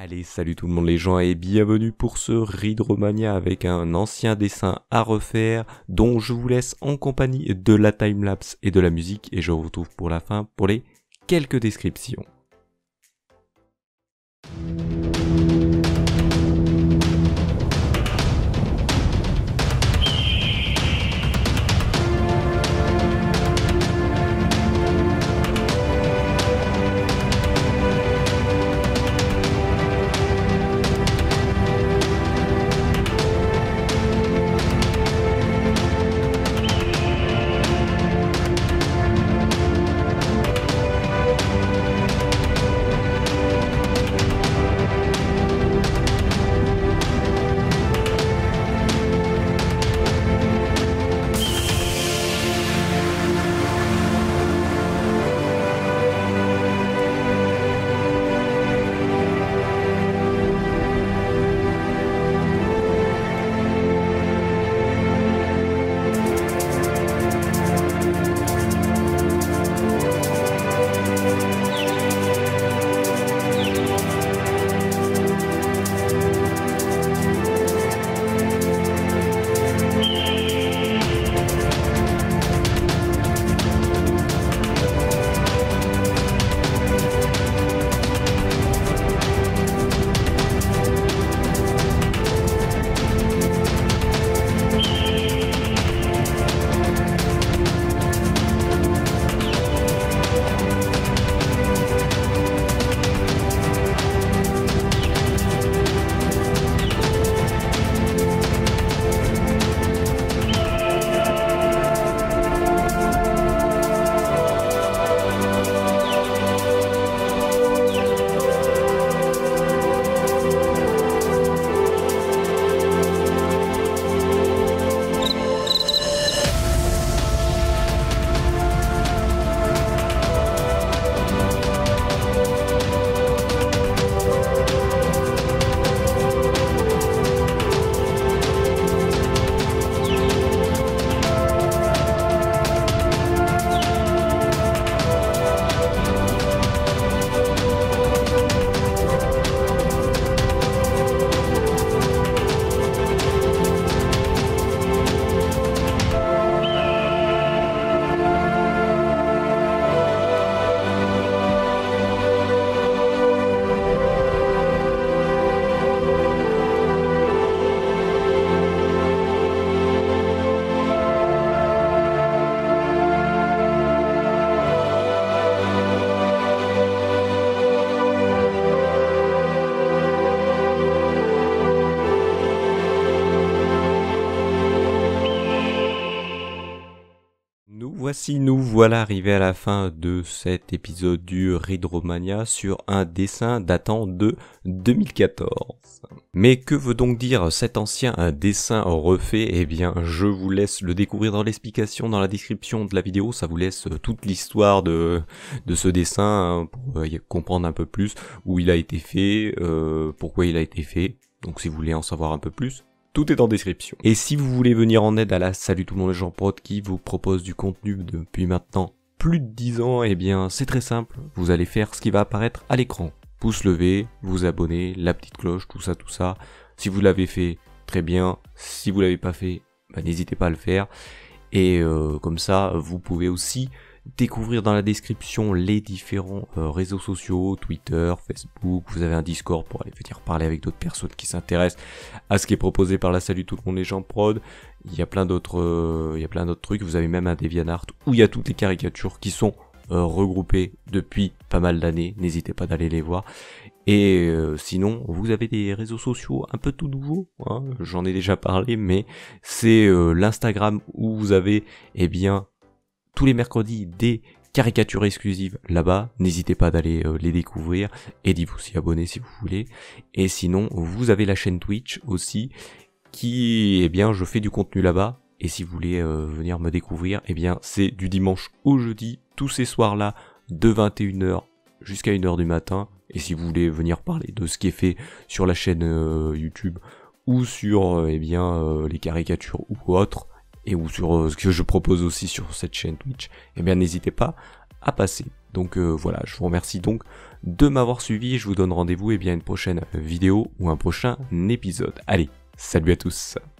Allez, salut tout le monde les gens et bienvenue pour ce Readromania avec un ancien dessin à refaire dont je vous laisse en compagnie de la timelapse et de la musique et je vous retrouve pour la fin pour les quelques descriptions. Nous voilà arrivés à la fin de cet épisode du Readromania sur un dessin datant de 2014. Mais que veut donc dire cet ancien dessin refait? Eh bien, je vous laisse le découvrir dans l'explication, dans la description de la vidéo. Ça vous laisse toute l'histoire de ce dessin pour comprendre un peu plus où il a été fait, pourquoi il a été fait. Donc si vous voulez en savoir un peu plus, tout est en description. Et si vous voulez venir en aide à la Salut tout le monde les gens prod qui vous propose du contenu depuis maintenant plus de 10 ans, eh bien c'est très simple. Vous allez faire ce qui va apparaître à l'écran. Pouce levé, vous abonner, la petite cloche, tout ça. Si vous l'avez fait, très bien. Si vous l'avez pas fait, n'hésitez pas à le faire. Et comme ça, vous pouvez aussi découvrir dans la description les différents réseaux sociaux, Twitter, Facebook, vous avez un Discord pour aller venir parler avec d'autres personnes qui s'intéressent à ce qui est proposé par la Salut tout le monde les gens prod. Il y a plein d'autres trucs, vous avez même un DeviantArt où il y a toutes les caricatures qui sont regroupées depuis pas mal d'années, n'hésitez pas d'aller les voir. Et sinon, vous avez des réseaux sociaux un peu tout nouveaux, hein, j'en ai déjà parlé, mais c'est l'Instagram où vous avez, eh bien, tous les mercredis des caricatures exclusives là-bas, n'hésitez pas d'aller les découvrir et d'y vous y abonner si vous voulez. Et sinon, vous avez la chaîne Twitch aussi qui, eh bien, je fais du contenu là-bas. Et si vous voulez venir me découvrir, eh bien, c'est du dimanche au jeudi, tous ces soirs-là, de 21h jusqu'à 1h du matin. Et si vous voulez venir parler de ce qui est fait sur la chaîne YouTube ou sur les caricatures ou autres, et ou sur ce que je propose aussi sur cette chaîne Twitch, eh bien n'hésitez pas à passer. Donc voilà, je vous remercie donc de m'avoir suivi et je vous donne rendez-vous à une prochaine vidéo ou un prochain épisode. Allez, salut à tous.